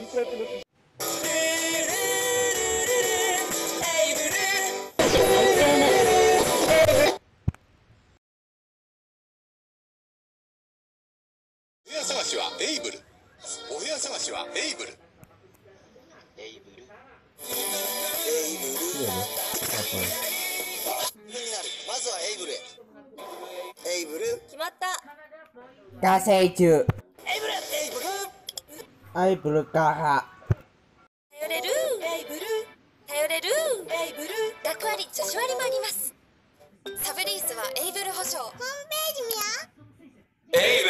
部屋探しはエイブル。お部屋探しはエイブル。まずはエイブルへ。エイブル決まった。 火星中。 エイブルアイブルカ頼れるエイブル、頼れるエイブル。学割女子割もあります。サブリースはエイブル保証。ホームページ見や。 エイブル